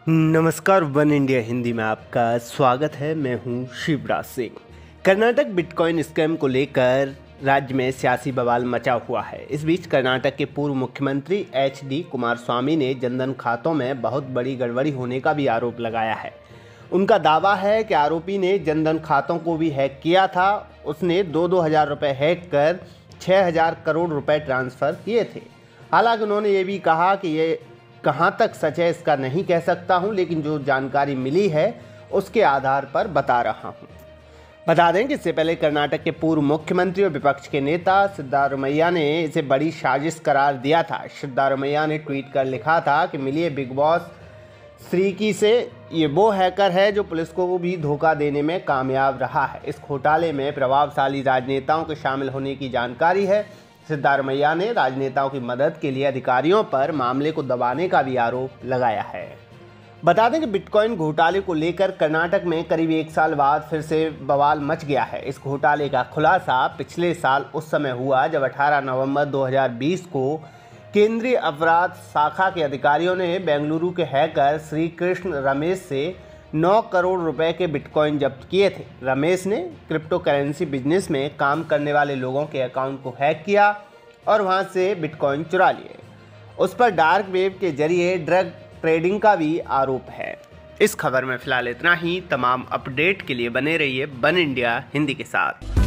नमस्कार, one India Hindi में आपका स्वागत है। मैं हूं शिवराज सिंह। कर्नाटक बिटकॉइन स्कैम को लेकर राज्य में सियासी बवाल मचा हुआ है। इस बीच कर्नाटक के पूर्व मुख्यमंत्री HD कुमारस्वामी ने जनधन खातों में बहुत बड़ी गड़बड़ी होने का भी आरोप लगाया है। उनका दावा है कि आरोपी ने जनधन खातों को भी हैक किया था। उसने 2-2 हज़ार रुपये हैक कर 6,000 करोड़ रुपए ट्रांसफ़र किए थे। हालांकि उन्होंने ये भी कहा कि ये कहाँ तक सच है इसका नहीं कह सकता हूँ, लेकिन जो जानकारी मिली है उसके आधार पर बता रहा हूँ। बता दें कि इससे पहले कर्नाटक के पूर्व मुख्यमंत्री और विपक्ष के नेता सिद्धारमैया ने इसे बड़ी साजिश करार दिया था। सिद्धारमैया ने ट्वीट कर लिखा था कि मिलिए बिग बॉस श्रीकी से, ये वो हैकर है जो पुलिस को भी धोखा देने में कामयाब रहा है। इस घोटाले में प्रभावशाली राजनेताओं के शामिल होने की जानकारी है। सिद्धारमैया ने राजनेताओं की मदद के लिए अधिकारियों पर मामले को दबाने का भी आरोप लगाया है। बता दें कि बिटकॉइन घोटाले को लेकर कर्नाटक में करीब 1 साल बाद फिर से बवाल मच गया है। इस घोटाले का खुलासा पिछले साल उस समय हुआ जब 18 नवंबर 2020 को केंद्रीय अपराध शाखा के अधिकारियों ने बेंगलुरु के हैकर श्री कृष्ण रमेश से 9 करोड़ रुपए के बिटकॉइन जब्त किए थे। रमेश ने क्रिप्टो करेंसी बिजनेस में काम करने वाले लोगों के अकाउंट को हैक किया और वहां से बिटकॉइन चुरा लिए। उस पर डार्क वेब के जरिए ड्रग ट्रेडिंग का भी आरोप है। इस खबर में फिलहाल इतना ही। तमाम अपडेट के लिए बने रहिए वन इंडिया हिंदी के साथ।